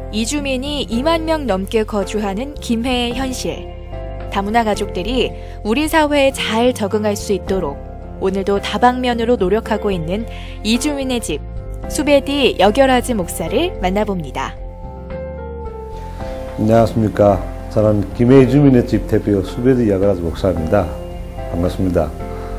이주민이 2만 명 넘게 거주하는 김해의 현실. 다문화 가족들이 우리 사회에 잘 적응할 수 있도록 오늘도 다방면으로 노력하고 있는 이주민의 집, 수베디 여결하지 목사를 만나봅니다. 안녕하십니까. 저는 김해 이주민의 집 대표 수베디 여결하지 목사입니다. 반갑습니다.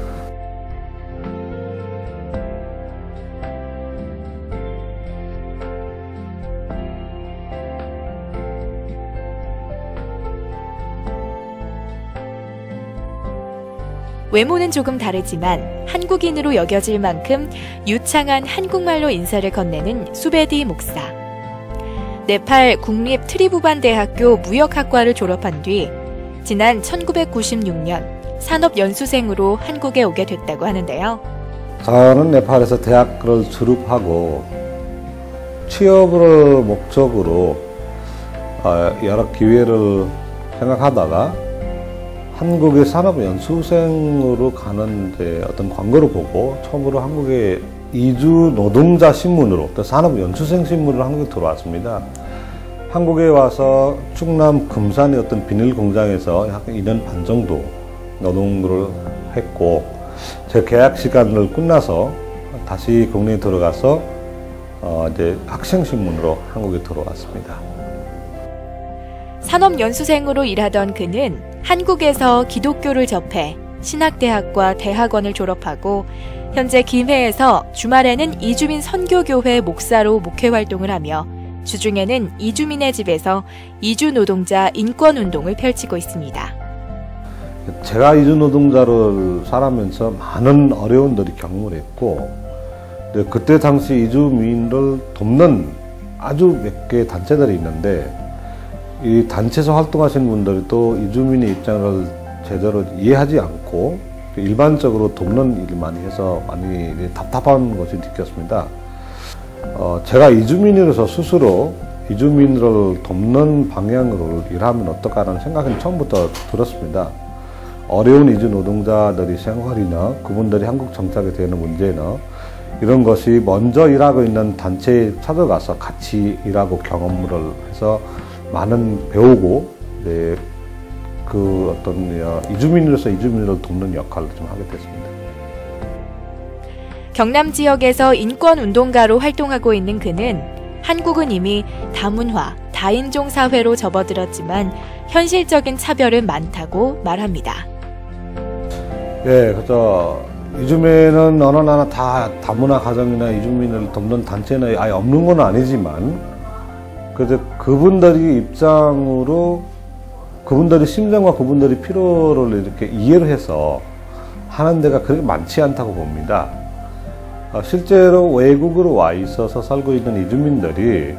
외모는 조금 다르지만 한국인으로 여겨질 만큼 유창한 한국말로 인사를 건네는 수베디 목사. 네팔 국립 트리부반대학교 무역학과를 졸업한 뒤 지난 1996년 산업연수생으로 한국에 오게 됐다고 하는데요. 저는 네팔에서 대학을 졸업하고 취업을 목적으로 여러 기회를 생각하다가 한국의 산업연수생으로 가는 어떤 광고를 보고 처음으로 한국의 이주 노동자 신문으로 또 산업연수생 신문으로 한국에 들어왔습니다. 한국에 와서 충남 금산의 어떤 비닐 공장에서 약 2년 반 정도 노동을 했고 제 계약 시간을 끝나서 다시 국내에 들어가서 이제 학생 신문으로 한국에 들어왔습니다. 산업연수생으로 일하던 그는 한국에서 기독교를 접해 신학대학과 대학원을 졸업하고 현재 김해에서 주말에는 이주민 선교교회 목사로 목회활동을 하며 주중에는 이주민의 집에서 이주 노동자 인권운동을 펼치고 있습니다. 제가 이주 노동자를 살아면서 많은 어려움들이 경험을 했고 그때 당시 이주민을 돕는 아주 몇 개의 단체들이 있는데 이 단체에서 활동하시는 분들이 또 이주민의 입장을 제대로 이해하지 않고 일반적으로 돕는 일만 해서 많이 답답한 것이 느꼈습니다. 제가 이주민으로서 스스로 이주민을 돕는 방향으로 일하면 어떨까라는 생각은 처음부터 들었습니다. 어려운 이주 노동자들의 생활이나 그분들이 한국 정착이 되는 문제나 이런 것이 먼저 일하고 있는 단체에 찾아가서 같이 일하고 경험을 해서 많은 배우고 그 어떤 이주민으로서 이주민을 돕는 역할을 좀 하게 됐습니다. 경남 지역에서 인권운동가로 활동하고 있는 그는 한국은 이미 다문화, 다인종 사회로 접어들었지만 현실적인 차별은 많다고 말합니다. 네, 그래서 요즘에는 어느 나라 다 다문화 가정이나 이주민을 돕는 단체는 아예 없는 건 아니지만 그래서 그분들의 입장으로 그분들의 심정과 그분들의 필요를 이렇게 이해를 해서 하는 데가 그렇게 많지 않다고 봅니다. 실제로 외국으로 와 있어서 살고 있는 이주민들이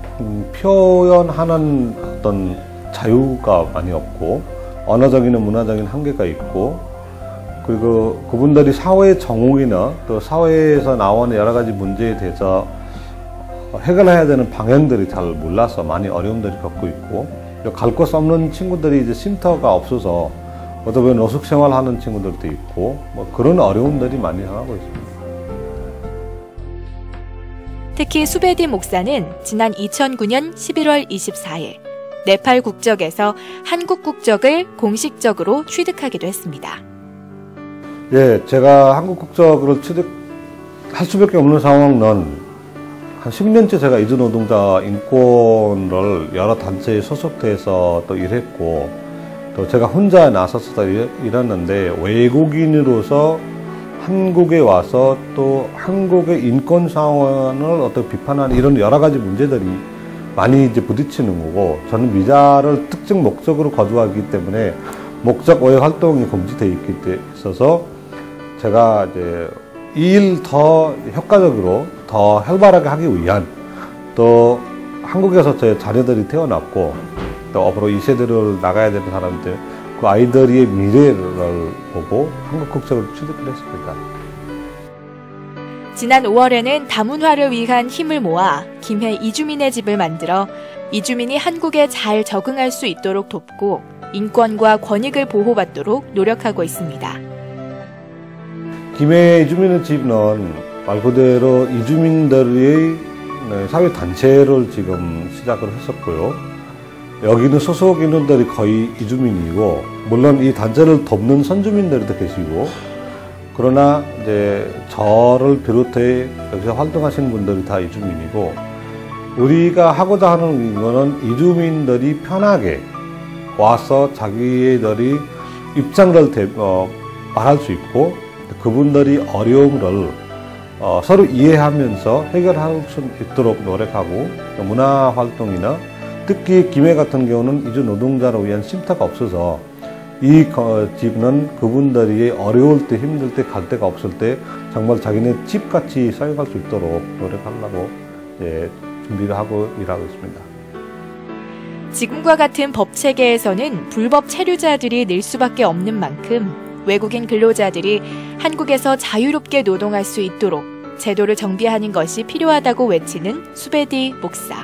표현하는 어떤 자유가 많이 없고 언어적이나 문화적인 한계가 있고 그리고 그분들이 사회 정옥이나 또 사회에서 나오는 여러 가지 문제에 대해서 해결해야 되는 방향들이 잘 몰라서 많이 어려움들이 겪고 있고 갈 곳 없는 친구들이 이제 쉼터가 없어서 어떻게 보면 노숙 생활하는 친구들도 있고 그런 어려움들이 많이 당하고 있습니다. 특히 수베디 목사는 지난 2009년 11월 24일 네팔 국적에서 한국 국적을 공식적으로 취득하기도 했습니다. 예, 제가 한국 국적을 취득할 수밖에 없는 상황은 한 10년째 제가 이주 노동자 인권을 여러 단체에 소속돼서 또 일했고 또 제가 혼자 나서서 일했는데 외국인으로서 한국에 와서 또 한국의 인권 상황을 어떻게 비판하는 이런 여러 가지 문제들이 많이 이제 부딪히는 거고 저는 비자를 특정 목적으로 거주하기 때문에 목적 외 활동이 금지되어 있어서 제가 이제 이 일 더 효과적으로 더 활발하게 하기 위한 또 한국에서 제 자녀들이 태어났고 또 앞으로 이 세대를 나가야 되는 사람들 그 아이들의 미래를 보고 한국 국적을 취득을 했습니다. 지난 5월에는 다문화를 위한 힘을 모아 김해 이주민의 집을 만들어 이주민이 한국에 잘 적응할 수 있도록 돕고 인권과 권익을 보호받도록 노력하고 있습니다. 김해 이주민의 집은 말 그대로 이주민들의 사회단체를 지금 시작을 했었고요. 여기는 소속 인원들이 거의 이주민이고, 물론 이 단체를 돕는 선주민들도 계시고, 그러나 이제 저를 비롯해 여기서 활동하시는 분들이 다 이주민이고, 우리가 하고자 하는 거는 이주민들이 편하게 와서 자기들이 입장을 말할 수 있고, 그분들이 어려움을 서로 이해하면서 해결할 수 있도록 노력하고, 문화활동이나 특히 김해 같은 경우는 이주 노동자를 위한 쉼터가 없어서 이 집은 그분들이 어려울 때, 힘들 때, 갈 데가 없을 때 정말 자기네 집같이 사용할 수 있도록 노력하려고 준비를 하고 일하고 있습니다. 지금과 같은 법 체계에서는 불법 체류자들이 늘 수밖에 없는 만큼 외국인 근로자들이 한국에서 자유롭게 노동할 수 있도록 제도를 정비하는 것이 필요하다고 외치는 수베디 목사.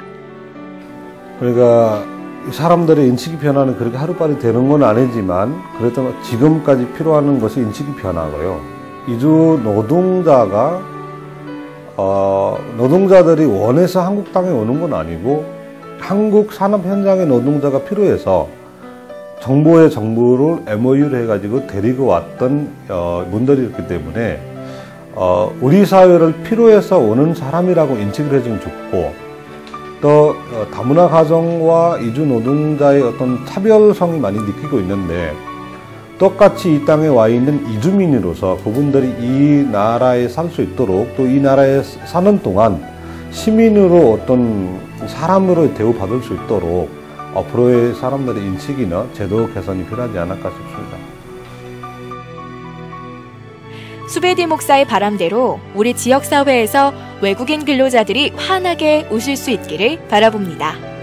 그러니까 사람들의 인식이 변화는 그렇게 하루빨리 되는 건 아니지만, 그래도 지금까지 필요한 것이 인식이 변하고요. 이주 노동자가 노동자들이 원해서 한국 땅에 오는 건 아니고, 한국 산업 현장의 노동자가 필요해서 정부를 MOU를 해가지고 데리고 왔던 분들이었기 때문에 우리 사회를 필요해서 오는 사람이라고 인식을 해주면 좋고, 또 다문화 가정과 이주 노동자의 어떤 차별성이 많이 느끼고 있는데, 똑같이 이 땅에 와 있는 이주민으로서 그분들이 이 나라에 살 수 있도록, 또 이 나라에 사는 동안 시민으로 어떤 사람으로 대우받을 수 있도록 앞으로의 사람들의 인식이나 제도 개선이 필요하지 않을까 싶습니다. 수베디 목사의 바람대로 우리 지역사회에서 외국인 근로자들이 환하게 웃을 수 있기를 바라봅니다.